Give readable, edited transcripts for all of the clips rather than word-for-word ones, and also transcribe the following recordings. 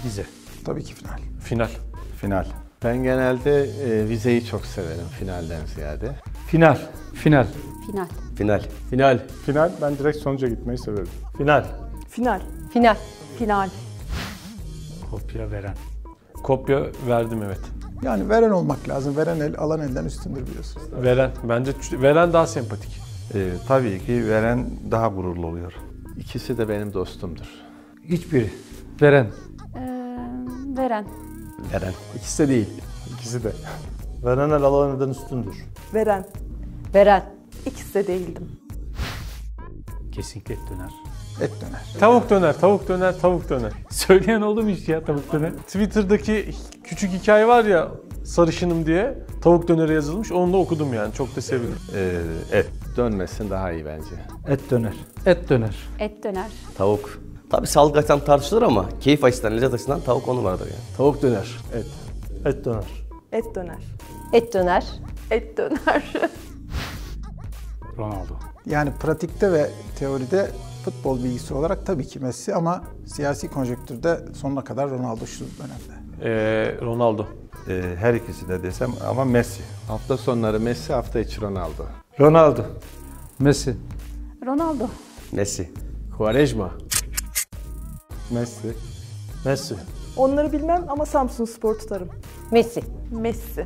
Vize. Tabii ki final. Final. Final. Ben genelde vizeyi çok severim finalden ziyade. Final. Final. Final. Final. Final. Final, ben direkt sonuca gitmeyi severim. Final. Final. Final. Final. Kopya veren. Kopya verdim, evet. Yani veren olmak lazım. Veren el, alan elden üstündür biliyorsunuz. Veren. Bence veren daha sempatik. Tabii ki veren daha gururlu oluyor. İkisi de benim dostumdur. Hiçbiri. Veren. Veren. Veren. İkisi de değil. İkisi de. Veren el alan elden üstündür. Veren. Veren. İkisi de değildim. Kesinlikle et döner. Et döner. Tavuk döner, tavuk döner, tavuk döner. Söyleyen oldu mu hiç ya tavuk döner? Twitter'daki küçük hikaye var ya, sarışınım diye tavuk döneri yazılmış. Onu da okudum yani. Çok da sevindim. Et. Dönmesin daha iyi bence. Et döner. Et döner. Et döner. Tavuk. Tabii sağlık açısından tartışılır ama keyif açısından, lezzet açısından tavuk onu vardır yani. Tavuk döner. Et. Et döner. Et döner. Et döner. Et döner. Ronaldo. Yani pratikte ve teoride futbol bilgisi olarak tabii ki Messi ama siyasi konjonktürde sonuna kadar Ronaldo şu dönemde. Ronaldo. Her ikisi de desem ama Messi. Hafta sonları Messi, hafta içi Ronaldo. Ronaldo. Messi. Ronaldo. Messi. Quaresma. Messi. Messi. Onları bilmem ama Samsunspor tutarım. Messi. Messi.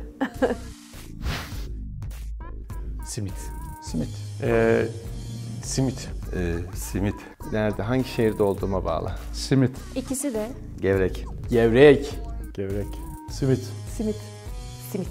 Simit. Simit. Simit. Simit. Nerede, hangi şehirde olduğuma bağlı. Simit. İkisi de. Gevrek. Gevrek. Gevrek. Simit. Simit. Simit.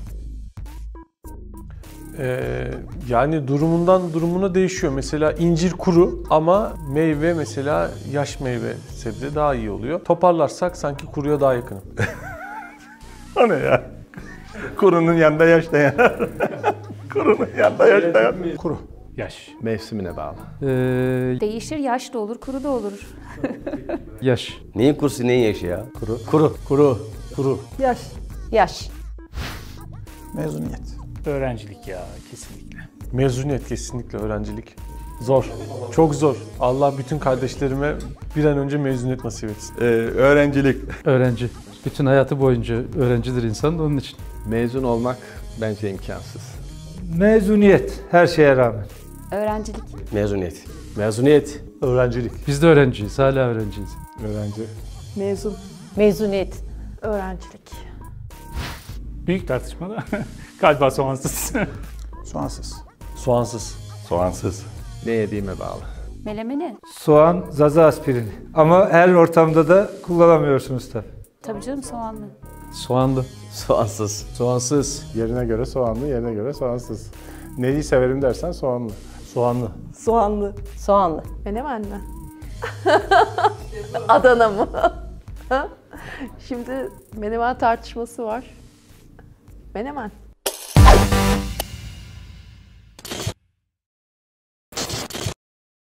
Yani durumundan durumuna değişiyor. Mesela incir kuru ama meyve, mesela yaş meyve sebze daha iyi oluyor. Toparlarsak sanki kuruya daha yakınım. O ne ya? Kurunun yanında yaş da yanar. Kurunun yanında yaş da yanar. Kuru. Yaş. Mevsimine bağlı. Değişir, yaş da olur, kuru da olur. Yaş. Neyin kursu, neyin yaşı ya? Kuru. Yaş. Yaş. Mezuniyet. Öğrencilik ya kesinlikle. Mezuniyet, kesinlikle öğrencilik. Zor. Çok zor. Allah bütün kardeşlerime bir an önce mezuniyet nasip etsin. Öğrencilik. Öğrenci. Bütün hayatı boyunca öğrencidir insan da onun için. Mezun olmak bence imkansız. Mezuniyet her şeye rağmen. Öğrencilik. Mezuniyet. Mezuniyet. Öğrencilik. Biz de öğrenciyiz, hala öğrenciyiz. Öğrenci. Mezun. Mezuniyet. Öğrencilik. Büyük tartışma da galiba soğansız. Soğansız. Soğansız. Soğansız. Ne yediğime bağlı. Melemeni. Soğan, zaza aspirini. Ama her ortamda da kullanamıyorsunuz tabii. Tabii canım, soğanlı. Soğanlı. Soğansız. Soğansız. Yerine göre soğanlı, yerine göre soğansız. Neyi severim dersen soğanlı. Soğanlı. Soğanlı. Soğanlı. Menemen mi? Adana mı? Şimdi menemen tartışması var. Menemen.